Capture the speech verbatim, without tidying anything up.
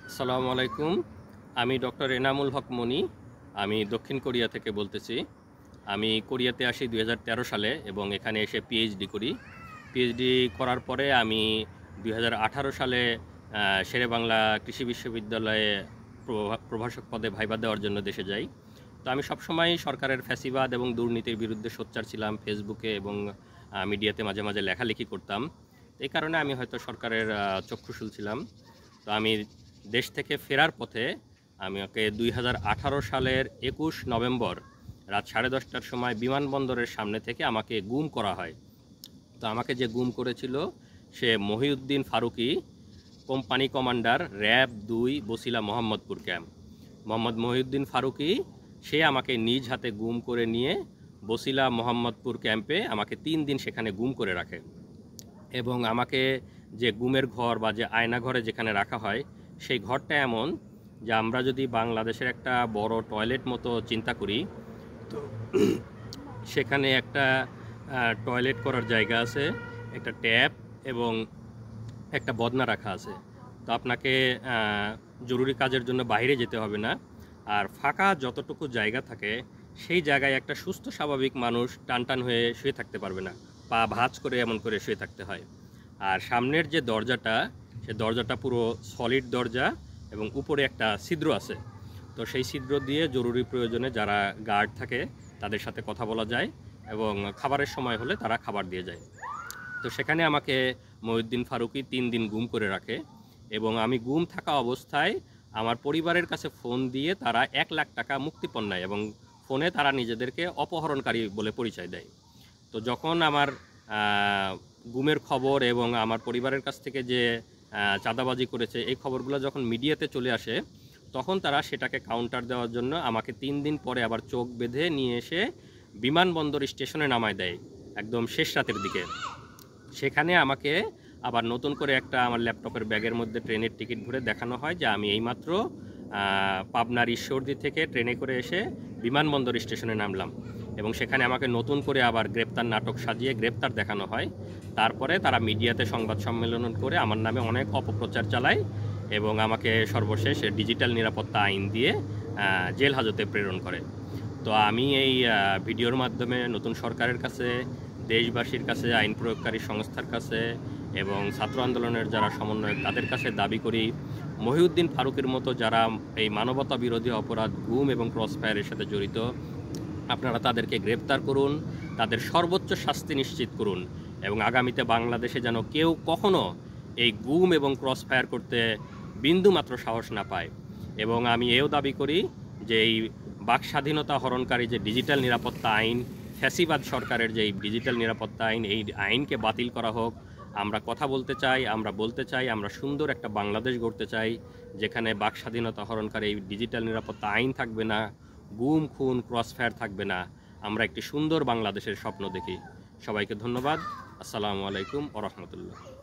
আসসালামু আলাইকুম। আমি ডক্টর এনামুল হক মনি। আমি দক্ষিণ কোরিয়া থেকে বলতেছি। আমি কোরিয়াতে আসি দুই হাজার তেরো সালে এবং এখানে এসে পিএইচডি করি। পিএইচডি করার পরে আমি দুই হাজার আঠারো সালে শেরেবাংলা কৃষি বিশ্ববিদ্যালয়ে প্রভাষক পদে ভাইবা দেওয়ার জন্য দেশে যাই। তো আমি সবসময় সরকারের ফ্যাসিবাদ এবং দুর্নীতির বিরুদ্ধে সোচ্চার ছিলাম। ফেসবুকে এবং মিডিয়াতে মাঝে মাঝে লেখালেখি করতাম। এই কারণে আমি হয়তো সরকারের চক্ষুশূল ছিলাম। তো আমি দেশ থেকে ফেরার পথে আমি ওকে দুই হাজার আঠারো সালের একুশ নভেম্বর রাত সাড়ে দশটার সময় বিমানবন্দরের সামনে থেকে আমাকে গুম করা হয়। তো আমাকে যে গুম করেছিল সে Mohiuddin Faruki, company commander, RAB দুই, বসিলা মোহাম্মদপুর ক্যাম্প। মোহাম্মদ মহিউদ্দিন ফারুকি সে আমাকে নিজ হাতে গুম করে নিয়ে বসিলা মোহাম্মদপুর ক্যাম্পে আমাকে তিন দিন সেখানে গুম করে রাখে এবং আমাকে যে গুমের ঘর বা যে আয়না ঘরে যেখানে রাখা হয় সেই ঘরটা এমন যে আমরা যদি বাংলাদেশের একটা বড় টয়লেট মতো চিন্তা করি, তো সেখানে একটা টয়লেট করার জায়গা আছে, একটা ট্যাপ এবং একটা বদনা রাখা আছে। তো আপনাকে জরুরি কাজের জন্য বাইরে যেতে হবে না। আর ফাঁকা যতটুকু জায়গা থাকে সেই জায়গায় একটা সুস্থ স্বাভাবিক মানুষ টান টান হয়ে শুয়ে থাকতে পারবে না, পা ভাঁজ করে এমন করে শুয়ে থাকতে হয়। আর সামনের যে দরজাটা, সে দরজাটা পুরো সলিড দরজা এবং উপরে একটা ছিদ্র আছে। তো সেই ছিদ্র দিয়ে জরুরি প্রয়োজনে যারা গার্ড থাকে তাদের সাথে কথা বলা যায় এবং খাবারের সময় হলে তারা খাবার দিয়ে যায়। তো সেখানে আমাকে মহিউদ্দিন ফারুকি তিন দিন গুম করে রাখে এবং আমি গুম থাকা অবস্থায় আমার পরিবারের কাছে ফোন দিয়ে তারা এক লাখ টাকা মুক্তিপণ নেয় এবং ফোনে তারা নিজেদেরকে অপহরণকারী বলে পরিচয় দেয়। তো যখন আমার গুমের খবর এবং আমার পরিবারের কাছ থেকে যে চাঁদাবাজি করেছে এই খবরগুলো যখন মিডিয়াতে চলে আসে, তখন তারা সেটাকে কাউন্টার দেওয়ার জন্য আমাকে তিন দিন পরে আবার চোখ বেঁধে নিয়ে এসে বিমানবন্দর স্টেশনে নামায় দেয় একদম শেষ রাতের দিকে। সেখানে আমাকে আবার নতুন করে একটা আমার ল্যাপটপের ব্যাগের মধ্যে ট্রেনের টিকিট ঘুরে দেখানো হয় যে আমি এইমাত্র পাবনার ঈশ্বরদী থেকে ট্রেনে করে এসে বিমানবন্দর স্টেশনে নামলাম এবং সেখানে আমাকে নতুন করে আবার গ্রেপ্তার নাটক সাজিয়ে গ্রেপ্তার দেখানো হয়। তারপরে তারা মিডিয়াতে সংবাদ সম্মেলন করে আমার নামে অনেক অপপ্রচার চালায় এবং আমাকে সর্বশেষ ডিজিটাল নিরাপত্তা আইন দিয়ে জেল হাজতে প্রেরণ করে। তো আমি এই ভিডিওর মাধ্যমে নতুন সরকারের কাছে, দেশবাসীর কাছে, আইন প্রয়োগকারী সংস্থার কাছে এবং ছাত্র আন্দোলনের যারা সমন্বয়ক তাদের কাছে দাবি করি, মহিউদ্দিন ফারুকের মতো যারা এই মানবতা বিরোধী অপরাধ গুম এবং ক্রসফায়ারের সাথে জড়িত, আপনারা তাদেরকে গ্রেপ্তার করুন, তাদের সর্বোচ্চ শাস্তি নিশ্চিত করুন এবং আগামীতে বাংলাদেশে যেন কেউ কখনো এই গুম এবং ক্রসফায়ার করতে বিন্দুমাত্র সাহস না পায়। এবং আমি এও দাবি করি যে এই বাক স্বাধীনতা হরণকারী যে ডিজিটাল নিরাপত্তা আইন, ফ্যাসিবাদ সরকারের যে ডিজিটাল নিরাপত্তা আইন, এই আইনকে বাতিল করা হোক। আমরা কথা বলতে চাই, আমরা বলতে চাই, আমরা সুন্দর একটা বাংলাদেশ গড়তে চাই যেখানে বাক স্বাধীনতা হরণকারী এই ডিজিটাল নিরাপত্তা আইন থাকবে না, গুম খুন ক্রসফায়ার থাকবে না। আমরা একটি সুন্দর বাংলাদেশের স্বপ্ন দেখি। সবাইকে ধন্যবাদ। আসসালামু আলাইকুম ওয়া রাহমাতুল্লাহ।